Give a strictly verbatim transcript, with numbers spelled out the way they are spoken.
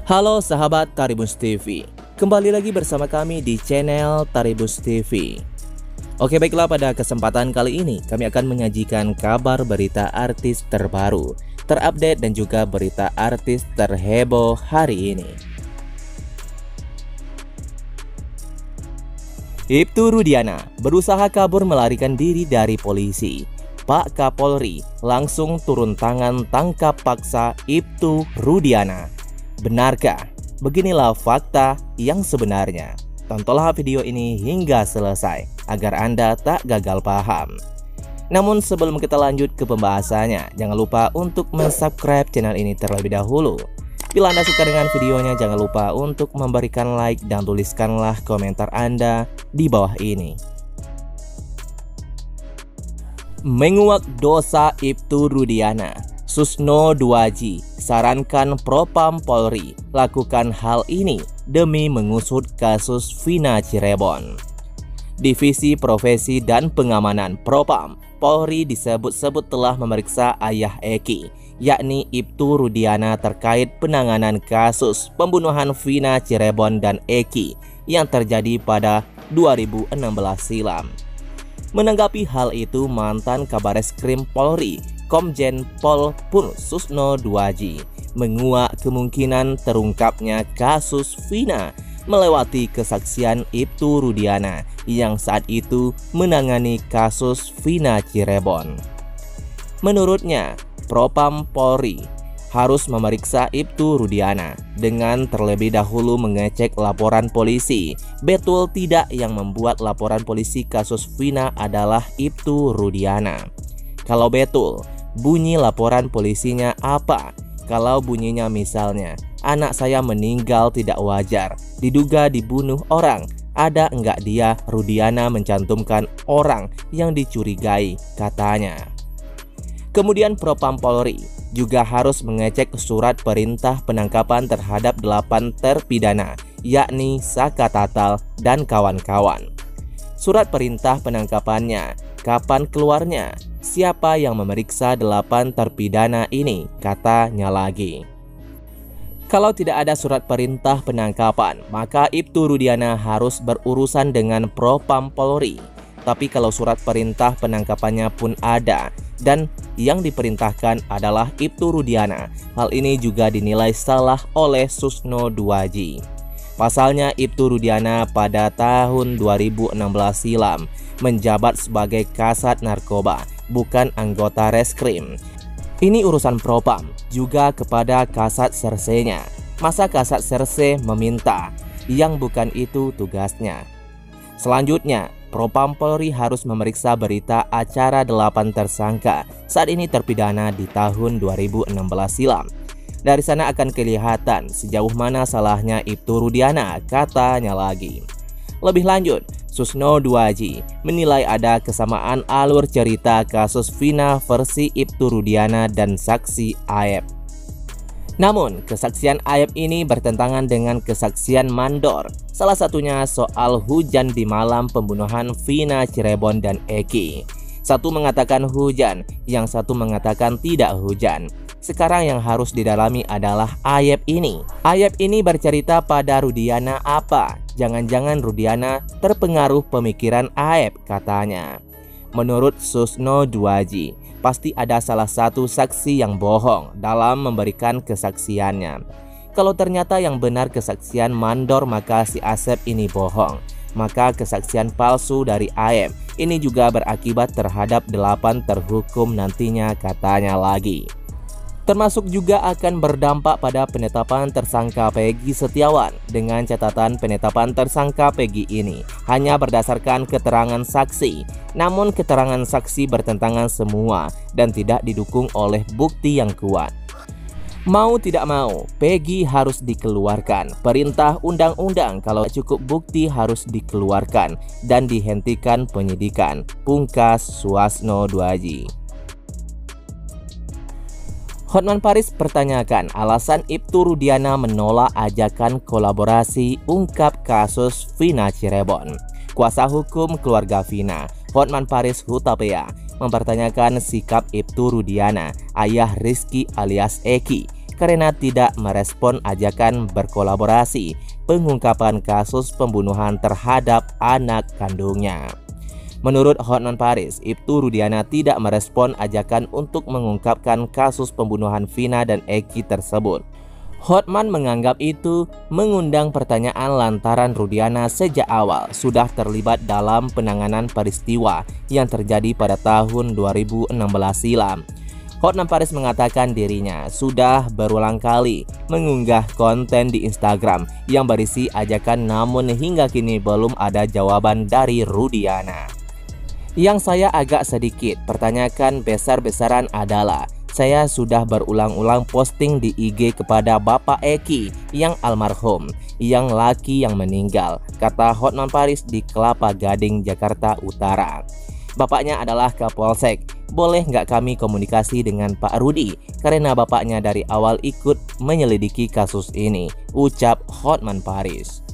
Halo sahabat Taribus T V, kembali lagi bersama kami di channel Taribus T V. Oke baiklah, pada kesempatan kali ini kami akan menyajikan kabar berita artis terbaru, terupdate dan juga berita artis terheboh hari ini. Ibtu Rudiana berusaha kabur melarikan diri dari polisi. Pak Kapolri langsung turun tangan tangkap paksa Ibtu Rudiana. Benarkah? Beginilah fakta yang sebenarnya. Tontonlah video ini hingga selesai agar Anda tak gagal paham. Namun sebelum kita lanjut ke pembahasannya, jangan lupa untuk mensubscribe channel ini terlebih dahulu. Bila Anda suka dengan videonya, jangan lupa untuk memberikan like dan tuliskanlah komentar Anda di bawah ini. Menguak dosa Ibtu Rudiana, Susno Duaji sarankan Propam Polri lakukan hal ini demi mengusut kasus Vina Cirebon. Divisi Profesi dan Pengamanan Propam Polri disebut-sebut telah memeriksa ayah Eki, yakni Ibtu Rudiana, terkait penanganan kasus pembunuhan Vina Cirebon dan Eki yang terjadi pada dua ribu enam belas silam. Menanggapi hal itu, mantan Kabareskrim Polri Komjen Pol Pun Susno Duaji menguak kemungkinan terungkapnya kasus Vina melewati kesaksian Ibtu Rudiana yang saat itu menangani kasus Vina Cirebon. Menurutnya, Propam Polri harus memeriksa Ibtu Rudiana dengan terlebih dahulu mengecek laporan polisi. Betul tidak yang membuat laporan polisi kasus Vina adalah Ibtu Rudiana? Kalau betul, bunyi laporan polisinya apa? Kalau bunyinya misalnya, anak saya meninggal tidak wajar, diduga dibunuh orang, ada enggak dia Rudiana mencantumkan orang yang dicurigai, katanya. Kemudian Propam Polri juga harus mengecek surat perintah penangkapan terhadap delapan terpidana, yakni Saka Tatal dan kawan-kawan. Surat perintah penangkapannya, kapan keluarnya? Siapa yang memeriksa delapan terpidana ini? Katanya lagi. Kalau tidak ada surat perintah penangkapan, maka Ibtu Rudiana harus berurusan dengan Propam Polri. Tapi kalau surat perintah penangkapannya pun ada dan yang diperintahkan adalah Ibtu Rudiana, hal ini juga dinilai salah oleh Susno Duaji. Pasalnya Ibtu Rudiana pada tahun dua ribu enam belas silam menjabat sebagai Kasat Narkoba, bukan anggota reskrim. Ini urusan Propam, juga kepada Kasat Sersenya. Masa Kasat Serse meminta yang bukan itu tugasnya? Selanjutnya, Propam Polri harus memeriksa berita acara delapan tersangka saat ini terpidana di tahun dua ribu enam belas silam. Dari sana akan kelihatan sejauh mana salahnya Ibtu Rudiana, katanya lagi. Lebih lanjut, Susno Duaji menilai ada kesamaan alur cerita kasus Vina versi Ibtu Rudiana dan saksi Aep. Namun, kesaksian Aep ini bertentangan dengan kesaksian Mandor, salah satunya soal hujan di malam pembunuhan Vina Cirebon dan Eki. Satu mengatakan hujan, yang satu mengatakan tidak hujan. Sekarang yang harus didalami adalah Aep ini. Aep ini bercerita pada Rudiana apa? Jangan-jangan Rudiana terpengaruh pemikiran Aep, katanya. Menurut Susno Duaji, pasti ada salah satu saksi yang bohong dalam memberikan kesaksiannya. Kalau ternyata yang benar kesaksian Mandor, maka si Asep ini bohong. Maka kesaksian palsu dari Aep ini juga berakibat terhadap delapan terhukum nantinya, katanya lagi. Termasuk juga akan berdampak pada penetapan tersangka Peggy Setiawan. Dengan catatan penetapan tersangka Peggy ini hanya berdasarkan keterangan saksi, namun keterangan saksi bertentangan semua dan tidak didukung oleh bukti yang kuat. Mau tidak mau, Peggy harus dikeluarkan. Perintah undang-undang kalau cukup bukti harus dikeluarkan dan dihentikan penyidikan, pungkas Susno Duaji. Hotman Paris pertanyakan alasan Ibtu Rudiana menolak ajakan kolaborasi ungkap kasus Vina Cirebon. Kuasa hukum keluarga Vina, Hotman Paris Hutapea, mempertanyakan sikap Ibtu Rudiana, ayah Rizky alias Eki, karena tidak merespon ajakan berkolaborasi pengungkapan kasus pembunuhan terhadap anak kandungnya. Menurut Hotman Paris, Ibtu Rudiana tidak merespon ajakan untuk mengungkapkan kasus pembunuhan Vina dan Eki tersebut. Hotman menganggap itu mengundang pertanyaan lantaran Rudiana sejak awal sudah terlibat dalam penanganan peristiwa yang terjadi pada tahun dua ribu enam belas silam. Hotman Paris mengatakan dirinya sudah berulang kali mengunggah konten di Instagram yang berisi ajakan, namun hingga kini belum ada jawaban dari Rudiana. Yang saya agak sedikit pertanyakan besar-besaran adalah, saya sudah berulang-ulang posting di I G kepada Bapak Eki yang almarhum, yang laki yang meninggal, kata Hotman Paris di Kelapa Gading, Jakarta Utara. Bapaknya adalah Kapolsek, boleh nggak kami komunikasi dengan Pak Rudi? Karena bapaknya dari awal ikut menyelidiki kasus ini, ucap Hotman Paris.